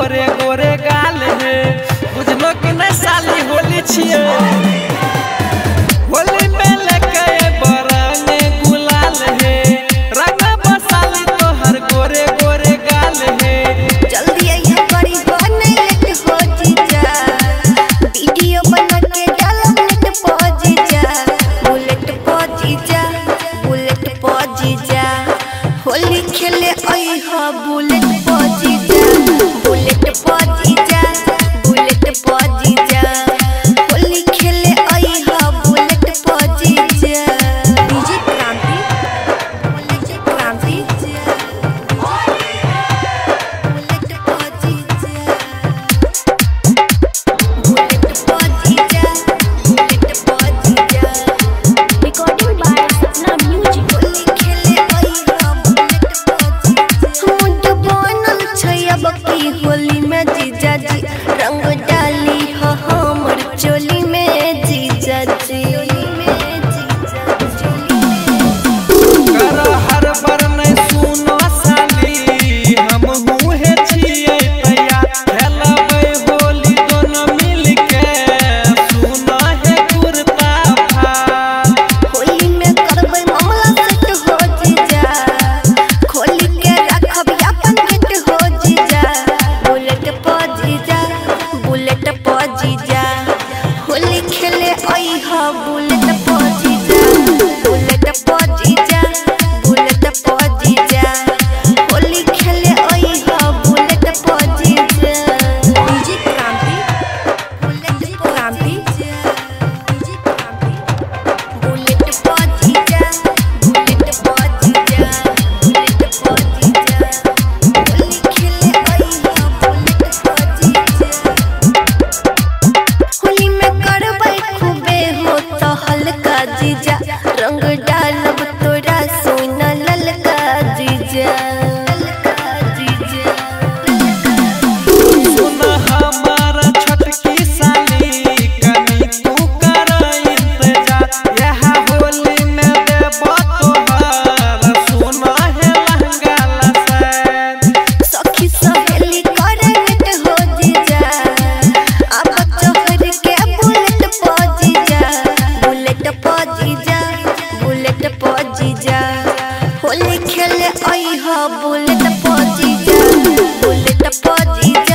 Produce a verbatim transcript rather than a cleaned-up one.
गोरे गोरे गाल है बुझलो कि नहीं साली होली छिए होली में लेके बरंगे गुलाल है रंग बसाली तो हर गोरे गोरे गाल है जल्दी आइए करी बने लेट हो जीजा वीडियो बना के डालो नेट पो जीजा बुलेट पो जीजा बुलेट पो जीजा होली खेले आई हा बुलेट पो जीजा बुलेट पो जीजा बुलेट पो जीजा होली खेले आई हा बुलेट पो जीजा डीजे क्रांति डीजे क्रांति बुलेट पो जीजा बुलेट पो जीजा बुलेट पो जीजा recording by Sapna music Holi खेले आई हा बुलेट पो जीजा मुंड बनल छै अब की होली में जीजा जी रंग डाली हो हमर चोली में जीजा जी कर हर बर नहीं सुनो साली हम मुहे छिए तैया खेलबै होली दोनों मिल के सुनो है कुर्ता फाल होली में करबै मामला सेट हो जीजा खोली के रखब अपन गेट हो जीजा बुलेट पो जीजा बुलेट पो जीजा होली खेले आई हा बुलेट पो जीजा बुलेट पो जीजा बुलेट पो जीजा होली खेले आई हा बुलेट पो जीजा डीजे क्रांति बुलेट क्रांति डीजे क्रांति बुलेट पो जीजा बुलेट पो जीजा बुलेट पो जीजा होली खेले आई हा बुलेट पो जीजा होली में करबै खूबे हो तो हल्का जीजा रंग डालब तोरा सोना ललका जीजा ललका जीजा सुन हमारा छोटकी साली कनी तू कर इंतजार यह होली में देबो तोहर सुन है लहंगा लसैन सखी सहेली करे नेट हो जीजा अब चोहर के बुलेट पो जीजा बुलेट पो जीजा बुलेट पो जीजा होली खेले आई हा बुलेट पो जीजा बुलेट पो जीजा